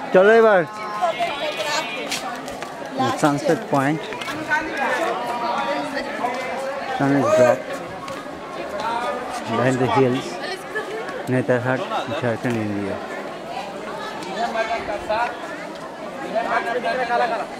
চলো এবার sunset point, sun is dropped behind the hills, Netarhat, Jharkhand, India.